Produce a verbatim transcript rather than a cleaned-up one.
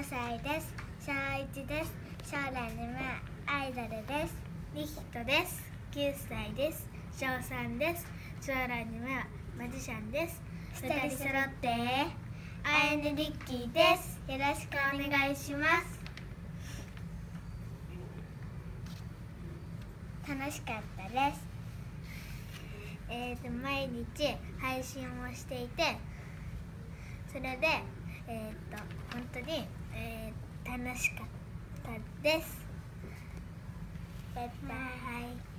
さいです。小いちです。将来の夢はアイドルです。リヒトです。きゅうさいです。小さんです。将来の夢はマジシャンです。ふたり揃ってあやねリッキーです。よろしくお願いします。楽しかったです。えーと毎日配信をしていて、それでえーと本当に、えー楽しかったです。バイバイ。